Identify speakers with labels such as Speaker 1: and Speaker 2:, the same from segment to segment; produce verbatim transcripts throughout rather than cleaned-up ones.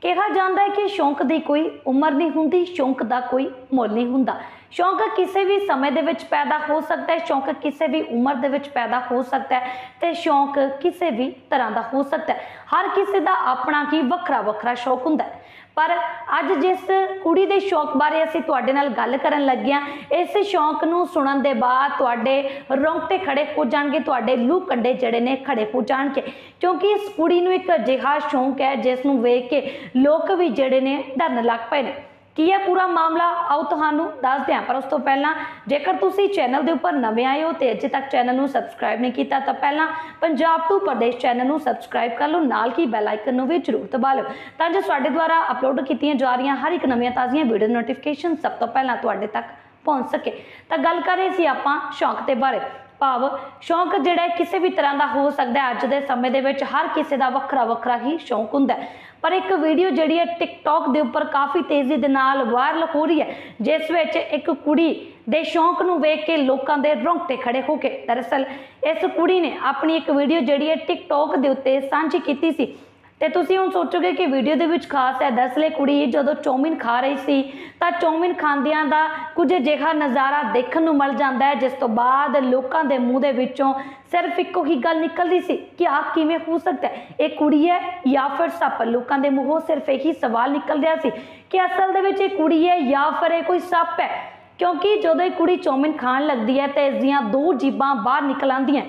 Speaker 1: कहा जाता है कि शौक की कोई उम्र नहीं हुंदी, शौक का कोई मुल नहीं हुंदा। शौक किसी भी समय दे विच पैदा हो सकता है, शौक किसी भी उम्र दे विच पैदा हो सकता है, तो शौक किसी भी तरह का हो सकता है। हर किसी का अपना ही वखरा वखरा शौक हुंदा है। पर अज जिस कुड़ी दे शौक बारे असीं तुहाडे नाल गल करन लगे हां, इस शौक नूं सुणन दे बाद तुहाडे रोंगटे खड़े हो जाणगे, तुहाडे लूह कंडे जिहड़े ने खड़े हो जाणगे, क्योंकि इस कुड़ी नूं एक अजिहा शौक है जिस नूं वेख के लोग भी जिहड़े ने डरन लग पए ने। की है पूरा मामला, आओ तुहानूं दसदे हां। पर उस तो पहलां जेकर तुसीं चैनल दे उपर नवे आए हो तो अजे तक चैनल नूं सबसक्राइब नहीं कीता तो पहलां पंजाब टू प्रदेश चैनल नूं सबसक्राइब कर लो, नाल ही बैल आइकन नूं भी जरूर दबा लो तां जो साडे द्वारा अपलोड कीतियां जा रही हर एक नवीं ताज़ियां वीडियो नोटिफिकेशन सब तो पहलां तुहाडे तक पहुंच सके। तो गल कर रहे सी आपां शौक के बारे, भाव शौक जिहड़ा किसी भी तरह का हो सकता है। अज के समय दे विच हर किसी का वखरा वखरा ही शौक हुंदा है। पर एक वीडियो जिहड़ी है टिकटॉक के उपर काफ़ी तेज़ी दे नाल वायरल हो रही है, जिस विच एक कुड़ी दे शौक नूं वेख के लोकां दे रोंगटे खड़े हो के, दरअसल इस कुड़ी ने अपनी एक वीडियो जिहड़ी है टिकटॉक के उत्ते सांझी कीती सी। तो तुसीं हुण सोचोगे कि वीडियो दे विच खास है, दरअसल कुड़ी जदों चौमिन खा रही सी तां चौमिन खांदियां दा कुछ अजिहा नज़ारा देखण नूं मिल जांदा है, जिस तो बाद लोकां दे मूँह दे विचों सिर्फ इक्को ही गल निकल रही सी कि आ किवें हो सकता है, एक कुड़ी है या फिर सप। लोकां दे मूँहों सिर्फ यही सवाल निकल रहा सी कि असल दे विच कुड़ी है या फिर ये कोई सप है, क्योंकि जदों ये कुड़ी चौमिन खाण लगदी है तो इसदियां दो जीभां बाहर निकल आंदियां।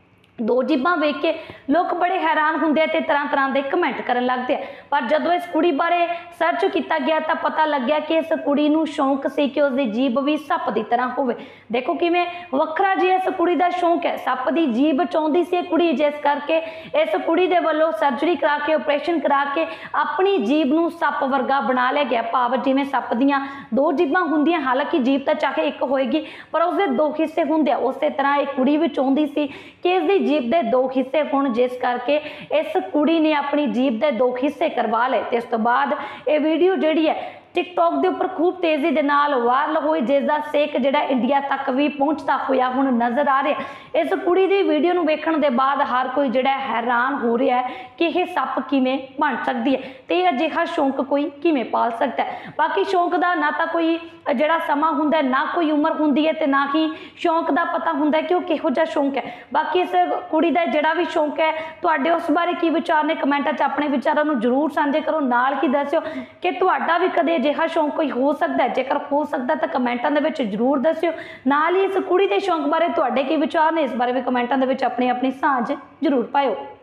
Speaker 1: दो जीभां वेख के लोग बड़े हैरान होंदे ते तरह तरह के कमेंट करन लगदे। पर जदों इस कुड़ी बारे सर्च किया गया तो पता लग गया कि इस कुड़ी नूं शौक सी कि उसकी जीभ भी सप की तरह होवे। देखो किवें वखरा जी इस कुड़ी का शौक है, सप की जीभ चाहुंदी सी कुड़ी, जिस करके इस कुड़ी दे वल्लों सर्जरी करा के ऑपरेशन करा के अपनी जीभ नूं सप वर्गा बना लिया गया। भाव जिवें सप दीयां दो जीभां हुंदियां, हालांकि जीभ तो चाहे एक होएगी पर उसके दो हिस्से हुंदे, उस तरह एक कुड़ी भी चाहुंदी सी कि इसकी जीभ के दो हिस्से होण, जिस करके इस कुड़ी ने अपनी जीभ के दो हिस्से करवा ले। इस तो बाद ये वीडियो जिहड़ी है टिकटॉक के उपर खूब तेज़ी के नाल वायरल हुई, जिसका सेक जिहड़ा इंडिया तक भी पहुँचता हुआ हुण नज़र आ रहा है। इस कुड़ी की वीडियो नूं वेखण दे बाद हर कोई जिहड़ा हैरान हो रहा है कि यह सप किवें बन सकती है, तो यह अजिहा शौक कोई किवें पाल सकता है। बाकी शौक का ना तो कोई जिहड़ा समा हुंदा है, ना कोई उम्र हुंदी है, तो ना ही शौक का पता हुंदा है कि वह किहो जिहा शौक है। बाकी इस कुड़ी का जिहड़ा भी शौक है, तुहाडे उस बारे की विचार ने कमेंटां च अपने विचारों नूं जरूर साझे करो, नाल ही दस्सिओ कि तुहाडा भी कदे अजिहा शौक कोई हो सकता है। जेकर हो सकता तो कमेंटां दे विच जरूर दस्सिओ। नाल ही इस कुड़ी के शौक बारे तुहाडे की विचार ने, इस बारे भी कमेंटां दे विच अपनी अपनी सांझ जरूर पाइओ।